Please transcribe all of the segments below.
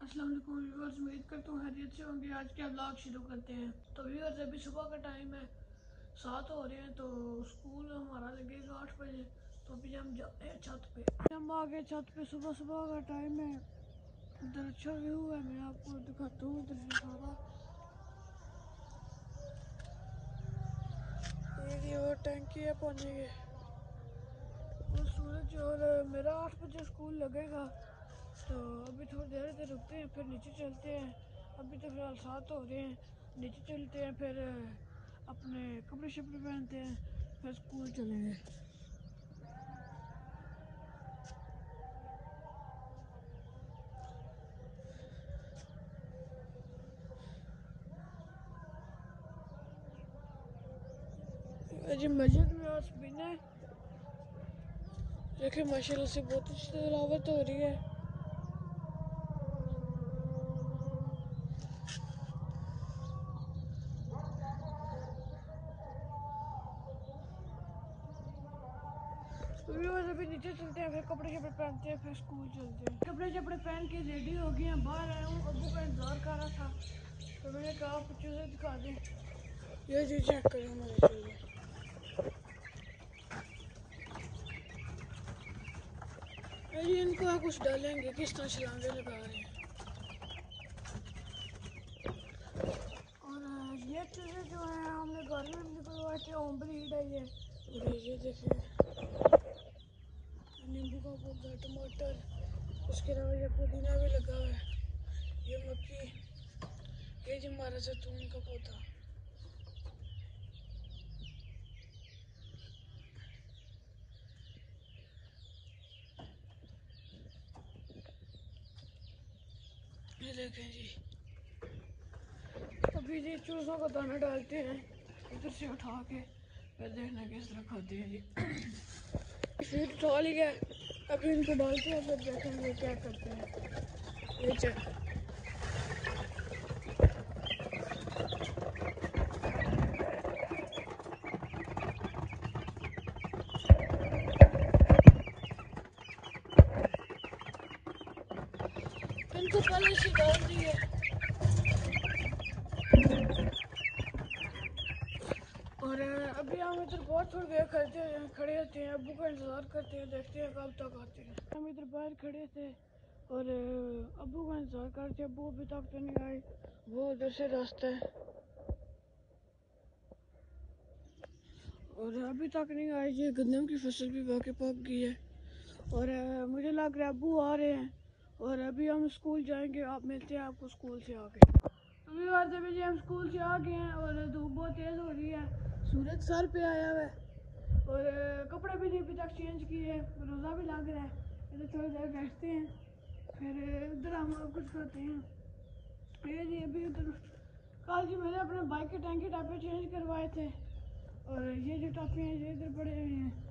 अस्सलाम वालेकुम व्यूअर्स, उम्मीद करता हूँ खैरियत से होंगे। आज का ब्लॉग शुरू करते हैं। तो व्यूअर्स अभी सुबह का टाइम है, 7 हो रहे हैं। तो स्कूल हमारा लगेगा 8 बजे। तो अभी हम जाते हैं छत पे। हम आ गए छत पे, सुबह सुबह का टाइम है। इधर अच्छा व्यू है, मैं आपको दिखाता हूँ। इधर से सारा ये वो टैंकी है पानी के और सूरज। और मेरा 8 बजे स्कूल लगेगा। तो अभी थोड़ी देर इधर रुकते हैं, फिर नीचे चलते हैं। अभी तो फिलहाल 7 हो रहे हैं, नीचे चलते हैं, फिर अपने कपड़े शपड़े पहनते हैं, फिर स्कूल चलेंगे। जी मस्जिद में आज बिना देखिए माशाल्लाह से बहुत अच्छी तिलावत हो रही है। अभी नीचे चलते हैं, फिर कपड़े शपड़े पहनते हैं, फिर स्कूल चलते हैं। कपड़े शपड़े पहन के रेडी हो गए हैं, बाहर आया हूँ। अब्बू का इंतजार कर रहा था, तो मैंने कहा आप चीज़ें दिखा दें। ये चीज़ चेक करें हमारे चीज़ें। अरे इनको कुछ डालेंगे, किस तरह छलांगे लगा रहे हैं। और ये चीज़ें जो है हमने घर में निकलवाए थे, ओम्ब्रीड है ये देखिए, नींबू का पौधा, टमाटर, उसके अलावा ये पुदीना भी लगा हुआ है, ये मक्की, ये जो हमारा जैतून का पौधा। ये देखें जी, अभी जी चूज़ों का दाना डालते हैं इधर से उठा के, फिर देखना किस तरह खाते हैं जी। फीड उठा लिया, अभी इनको डालते हैं, फिर देखेंगे क्या करते हैं। ये चेक इनको पहले से डाल दिए। और अभी हम इधर बहुत थोड़ी देर खड़े होते हैं, अब्बू का इंतज़ार करते हैं, देखते हैं कब तक आते हैं। हम इधर बाहर खड़े थे और अब्बू का इंतज़ार करते, अब्बू अभी तक तो नहीं आए। वो उधर से रास्ता है और अभी तक नहीं आए। ये गंदम की फसल भी बाकी पक गई है और मुझे लग रहा है अब्बू आ रहे हैं। और अभी हम स्कूल जाएंगे, आप मिलते हैं आपको स्कूल से आके। अभी बात अभी जी हम स्कूल से आ गए हैं और धूप बहुत तेज़ हो रही है, सूरज सर पे आया हुआ है और कपड़े भी नहीं अभी तक चेंज किए, रोज़ा भी लग रहा है। इधर थोड़ी देर बैठते हैं, फिर उधर हम कुछ करते हैं। ये जी अभी उधर कल जी मैंने अपने बाइक के टैंकी टापे चेंज करवाए थे और ये जो टापे हैं ये इधर पड़े हुए हैं,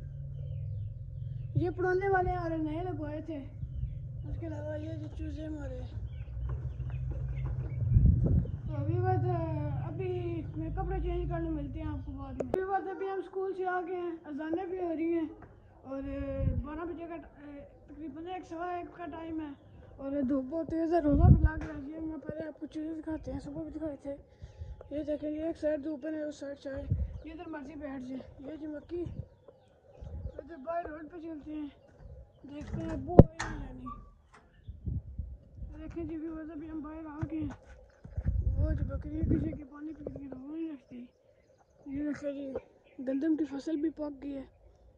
ये पुराने वाले और नए लगवाए थे। उसके अलावा ये जो चूज़े हमारे, तो अभी मैं कपड़े चेंज करने मिलते हैं आपको बाद में। अभी हम स्कूल से आ गए हैं, अजानें भी हो रही हैं और 12 बजे का तकरीबन 1 सवा 1 का टाइम है और धूप बहुत तेज़ है, रोज़ा भी लग रहा है। ये मैं पहले आपको चीज़ें दिखाते हैं, सुबह भी दिखाए थे। ये देखें, ये एक साइड धूप है, उस साइड चाय, ये इधर मर्जी बैठ जाए। ये जी मक्की, इधर बाहर रोड पे चलते हैं, देखते हैं अब्बू आए हैं या नहीं। देखें जी अभी हम बाहर आ गए हैं। वो जो बकरी किसी की पानी पी के तो नहीं रखती। ये देखिए जी गंदम की फसल भी पक गई है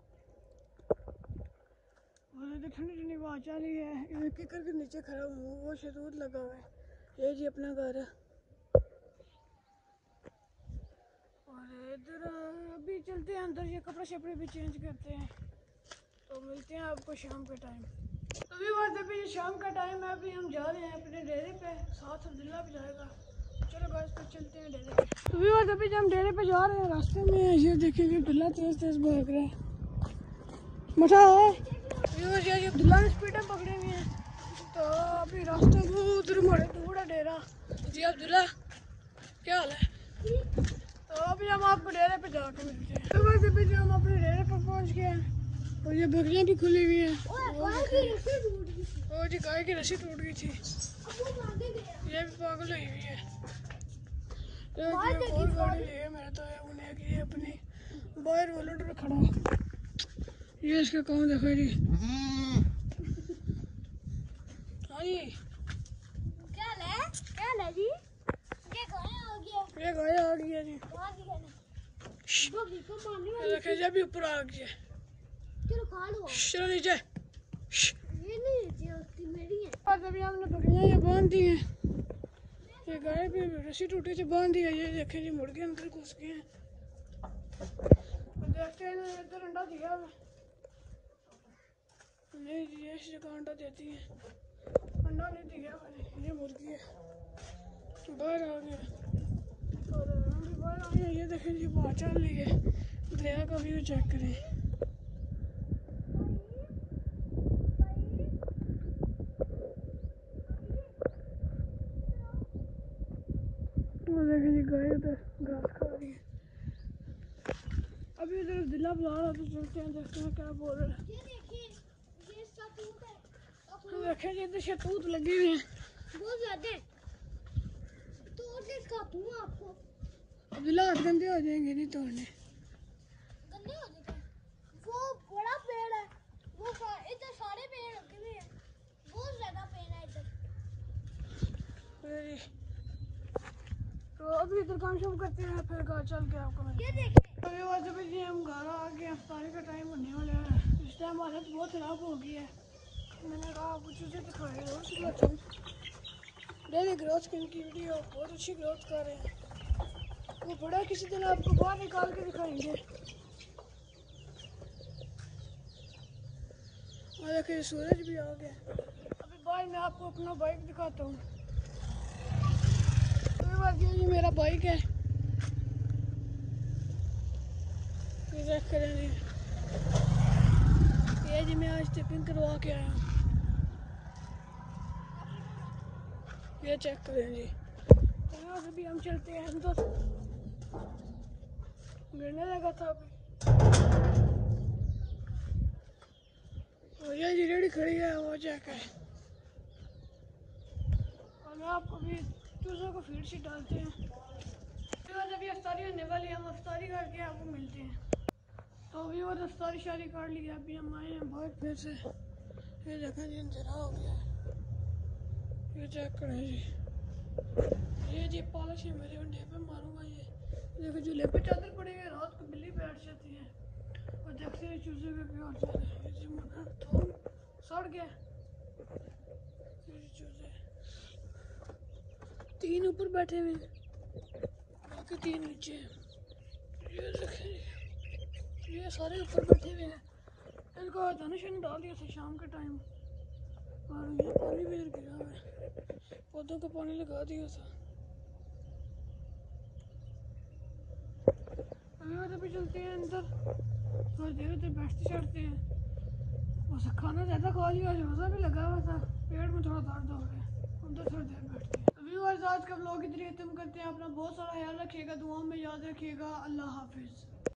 और इधर ठंडी ठंडी हवा चल रही है। इधर किकर के नीचे खड़ा हूँ, वो शहतूत लगा हुआ है। ये जी अपना घर है और इधर अभी चलते हैं अंदर, ये कपड़े शपड़े भी चेंज करते हैं। तो मिलते हैं आपको शाम के टाइम। अभी बात अभी शाम का टाइम है, अभी हम जा रहे हैं अपने डेरे पे, साथ अब्दुल्ला भी जाएगा। चलो बस तो चलते हैं डेरे पे। अभी बात अभी हम डेरे पे जा रहे हैं, रास्ते में ये देखिए अब्दुल्ला तेज तेज भाग रहा है, मठा है। ये अब्दुल्ला ने स्पीडर पकड़े हुए हैं। तो अभी रास्ते में उधर हमारे दूर है डेरा। जी अब्दुल्ला क्या हाल है? तो अभी हम आपको डेरे पे जाकर मिलते हैं। तो बस अभी हम अपने डेरे पर पहुंच गए हैं और ये बकरियां भी खुली हुई हैं। वो जी गाय की रस्सी टूट गई थी। ये भी पागल हुई हुई है। और गाड़ी ले मेरे तो उन्हें की अपनी बाहर वॉलेट पे खड़ा। ये इसका काम देखो जी। हाँ जी क्या ले जी? ये गाय आ गई है जी। देखे जी अभी ऊपर आ गई है। चलो खा लो। चलो नीचे। ये नहीं होती मेरी है। और अभी हमने बकरियां ये बांध दी हैं। ये गाय भी रस्सी टूटी थी बांध दी है। ये देखे जी मुर्गे अंदर घुस गए हैं। देखते हैं इधर अंडा दिया है। नहीं जी ये इस जगह अंडा देती है। अंडा नहीं दिया मैंने। ये मुर्गी है बाहर आ गया और हम भी बाहर आ गए। ये देखें जी बाहर चल रही है। दरिया का व्यू चेक करें। वो देखें जी गाय उधर घास खा रही है। अभी उधर दिला बुला रहा तो चलते हैं देखते हैं क्या बोल रहा है। ये देखिए ये शतूत है। देखें जी इधर शतूत लगी हुई है बहुत ज्यादा। तोड़ के खाऊं आपको। अब्दुल्ला हाथ गंदे हो जाएंगे नहीं तोड़ने। गंदे हो जाते हैं। वो बड़ा पेड़ है। वो इधर सारे पेड़ लगे हुए हैं। बहुत ज्यादा पेड़ है इधर। तो अभी इधर काम शुरू करते हैं फिर घर चल के आपको ये देखिए अभी वैसे भी जी हम घर आ गए। अफ्तारी का टाइम होने वाला है। इस टाइम हालत बहुत खराब हो गई है। मैंने कहा आपको चीज़ें दिखाई रोज डेली ग्रोथ की इनकी वीडियो बहुत अच्छी ग्रोथ कर रहे हैं। वो बड़ा किसी दिन आपको बाहर निकाल के दिखाएंगे। और देखिए सूरज भी आ गया। अभी बाहर मैं आपको अपना बाइक दिखाता हूँ। ये मेरा बाइक है। ये चेक करें जी। ये जी मैं आज टिपिंग करवा के आया हूँ। ये चेक करें जी। यहाँ से भी हम चलते हैं अंदर। गिरने लगा था अभी। और ये जी रेडी खड़ी है वो चेक है। और मैं आपको भी चूज़ों को फीड शीट डालते हैं। फिर अभी अफ्तारी होने वाली है। हम अफ्तारी करके आपको मिलते हैं। तो अभी वो अफ्तारी शारी कर ली है। अभी हम आए हैं बहुत फिर से। ये देखा जी अंधेरा हो गया है। ये चेक करें जी। ये जी पॉलिश है मेरे अंडे पे मारूंगा। ये देखो झूले पे चादर पड़ी है। रात को बिल्ली बैठ जाती है और देखते हैं चूजे का क्या होता है। ये जी मगर थोड़ा सड़ गया। ये चूजे 3 ऊपर बैठे हुए हैं बाकी 3 नीचे हैं। ये देखें ये सारे ऊपर बैठे हुए हैं। इनको दानिश ने डाल दिया था शाम के टाइम और ये पानी भी इधर गिरा हुआ है। पौधों को पानी लगा दिया था। अभी भी चलते हैं अंदर। थोड़ी देर उधर बैठते चढ़ते हैं। बस खाना ज़्यादा खा लिया रोज़ा भी लगा हुआ था। पेट में थोड़ा दर्द हो गया। उधर थोड़ी देर बैठते हैं। अभी आज का व्लॉग इधर ही खत्म करते हैं। अपना बहुत सारा ख्याल रखिएगा। दुआओं में याद रखिएगा। अल्लाह हाफिज़।